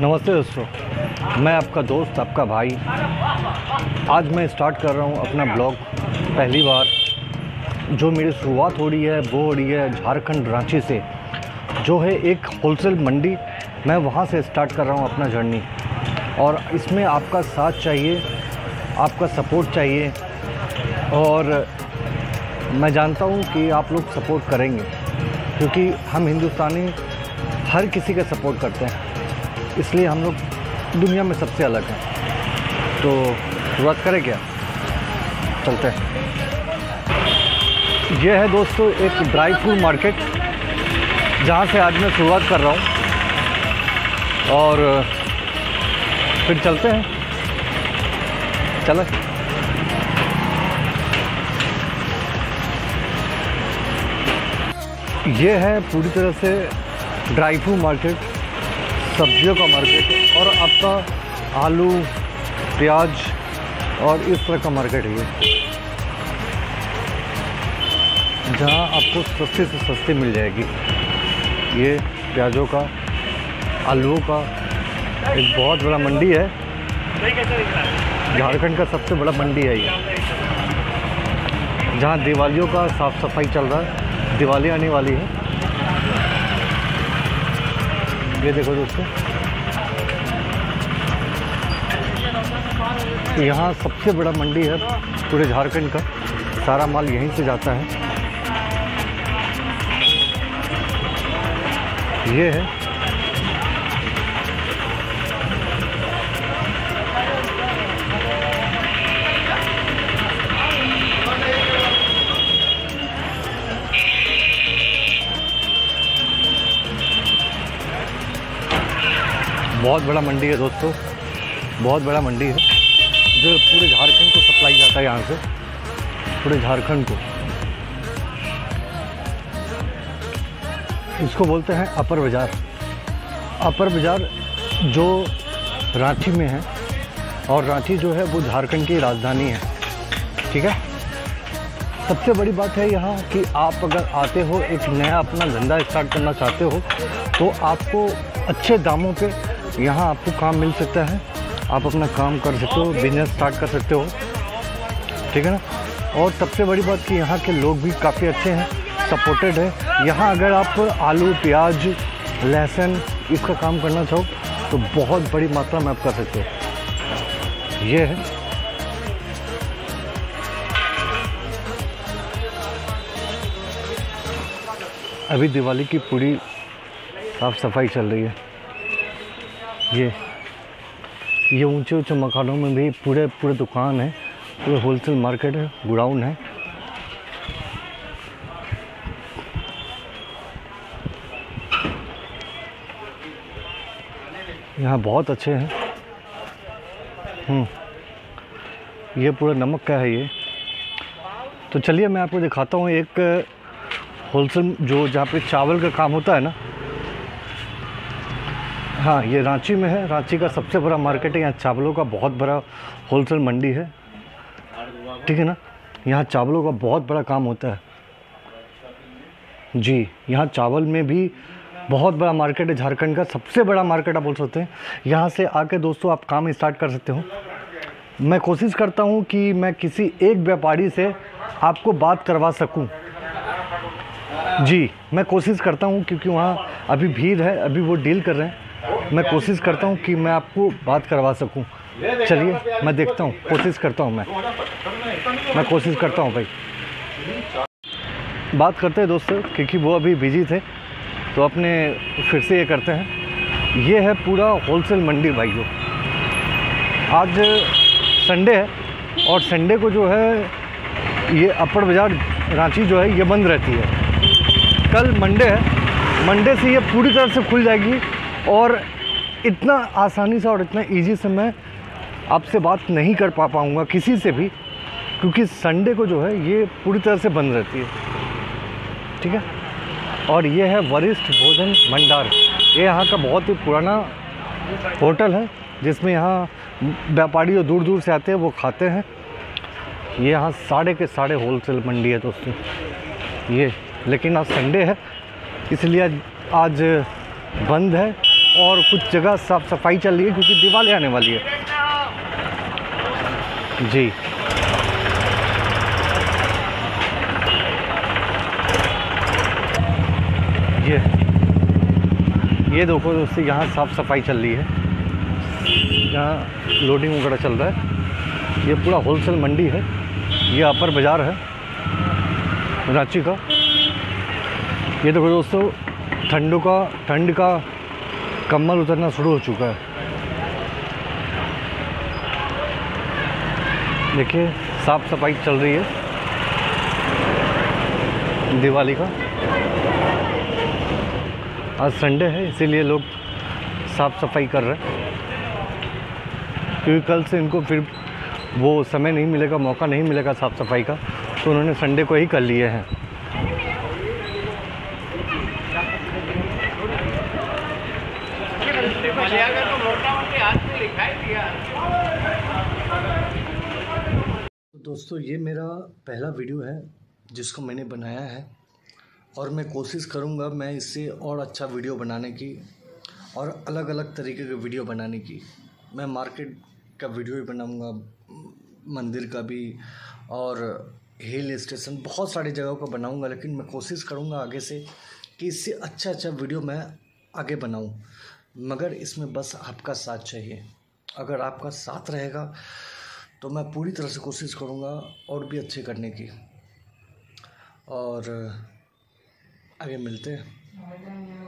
नमस्ते दोस्तों, मैं आपका दोस्त, आपका भाई। आज मैं स्टार्ट कर रहा हूँ अपना ब्लॉग। पहली बार जो मेरी शुरुआत हो रही है वो हो रही है झारखंड रांची से, जो है एक होलसेल मंडी। मैं वहाँ से स्टार्ट कर रहा हूँ अपना जर्नी, और इसमें आपका साथ चाहिए, आपका सपोर्ट चाहिए। और मैं जानता हूँ कि आप लोग सपोर्ट करेंगे, क्योंकि हम हिंदुस्तानी हर किसी का सपोर्ट करते हैं, इसलिए हम लोग दुनिया में सबसे अलग हैं। तो शुरुआत करें क्या? चलते हैं। ये है दोस्तों एक ड्राई फ्रूट मार्केट, जहाँ से आज मैं शुरुआत कर रहा हूँ, और फिर चलते हैं। चलो। ये है पूरी तरह से ड्राई फ्रूट मार्केट, सब्जियों का मार्केट, और आपका आलू, प्याज और इस तरह का मार्केट है ये, जहाँ आपको सस्ते से सस्ते मिल जाएगी। ये प्याजों का, आलूओं का एक बहुत बड़ा मंडी है। झारखंड का सबसे बड़ा मंडी है ये, जहाँ दिवालियों का साफ़ सफाई चल रहा है। दिवाली आने वाली है। ये देखो दोस्तों, यहाँ सबसे बड़ा मंडी है पूरे झारखंड का। सारा माल यहीं से जाता है। ये है बहुत बड़ा मंडी है दोस्तों, बहुत बड़ा मंडी है, जो पूरे झारखंड को सप्लाई जाता है यहाँ से, पूरे झारखंड को। इसको बोलते हैं अपर बाज़ार। अपर बाज़ार जो रांची में है, और रांची जो है वो झारखंड की राजधानी है। ठीक है। सबसे बड़ी बात है यहाँ कि आप अगर आते हो, एक नया अपना धंधा स्टार्ट करना चाहते हो, तो आपको अच्छे दामों पे यहाँ आपको काम मिल सकता है। आप अपना काम कर सकते हो, बिजनेस स्टार्ट कर सकते हो। ठीक है ना। और सबसे बड़ी बात कि यहाँ के लोग भी काफ़ी अच्छे हैं, सपोर्टेड है। यहाँ अगर आप आलू, प्याज, लहसुन इसका काम करना चाहो तो बहुत बड़ी मात्रा में आप कर सकते हो। ये है। अभी दिवाली की पूरी साफ़ सफाई चल रही है। ये ऊंचे ऊंचे मकानों में भी पूरे दुकान है, पूरे होलसेल मार्केट है, गोडाउन है। यहाँ बहुत अच्छे हैं। ये पूरा नमक का है ये। तो चलिए मैं आपको दिखाता हूँ एक होलसेल, जो जहाँ पे चावल का काम होता है ना। हाँ, ये रांची में है। रांची का सबसे बड़ा मार्केट है। यहाँ चावलों का बहुत बड़ा होलसेल मंडी है। ठीक है ना। यहाँ चावलों का बहुत बड़ा काम होता है जी। यहाँ चावल में भी बहुत बड़ा मार्केट है। झारखंड का सबसे बड़ा मार्केट आप बोल सकते हैं। यहाँ से आके दोस्तों आप काम स्टार्ट कर सकते हो। मैं कोशिश करता हूँ कि मैं किसी एक व्यापारी से आपको बात करवा सकूँ जी। मैं कोशिश करता हूँ, क्योंकि वहाँ अभी भीड़ है, अभी वो डील कर रहे हैं। मैं कोशिश करता हूँ कि मैं आपको बात करवा सकूँ। चलिए मैं देखता हूँ, कोशिश करता हूँ। मैं कोशिश करता हूँ भाई। बात करते हैं दोस्तों, क्योंकि वो अभी बिजी थे, तो अपने फिर से ये करते हैं। ये है पूरा होलसेल मंडी भाइयों। आज संडे है, और संडे को जो है ये अपर बाज़ार रांची जो है ये बंद रहती है। कल मंडे है, मंडे से ये पूरी तरह से खुल जाएगी। और इतना आसानी से और इतना इजी से मैं आपसे बात नहीं कर पाऊँगा किसी से भी, क्योंकि संडे को जो है ये पूरी तरह से बंद रहती है। ठीक है। और ये है वरिष्ठ भोजन भंडार। ये यहाँ का बहुत ही पुराना होटल है, जिसमें यहाँ व्यापारी जो दूर दूर से आते हैं वो खाते हैं। ये यहाँ साढ़े के साढ़े होलसेल मंडी है दोस्तों ये। लेकिन आज संडे है, इसलिए आज बंद है। और कुछ जगह साफ़ सफाई चल रही है क्योंकि दिवाली आने वाली है जी। ये देखो दोस्तों, यहाँ साफ़ सफाई चल रही है, यहाँ लोडिंग वगैरह चल रहा है। ये पूरा होलसेल मंडी है, ये अपर बाज़ार है रांची का। ये देखो दोस्तों, ठंड का कम्बल उतरना शुरू हो चुका है। देखिए साफ़ सफाई चल रही है दिवाली का। आज संडे है इसीलिए लोग साफ़ सफाई कर रहे हैं, क्योंकि कल से इनको फिर वो समय नहीं मिलेगा, मौका नहीं मिलेगा साफ़ सफाई का, तो उन्होंने संडे को ही कर लिए हैं। दोस्तों ये मेरा पहला वीडियो है जिसको मैंने बनाया है, और मैं कोशिश करूँगा मैं इससे और अच्छा वीडियो बनाने की और अलग अलग तरीके के वीडियो बनाने की। मैं मार्केट का वीडियो भी बनाऊँगा, मंदिर का भी, और हिल स्टेशन, बहुत सारी जगहों का बनाऊँगा। लेकिन मैं कोशिश करूँगा आगे से कि इससे अच्छा वीडियो मैं आगे बनाऊँ, मगर इसमें बस आपका साथ चाहिए। अगर आपका साथ रहेगा तो मैं पूरी तरह से कोशिश करूँगा और भी अच्छे करने की। और आगे मिलते हैं।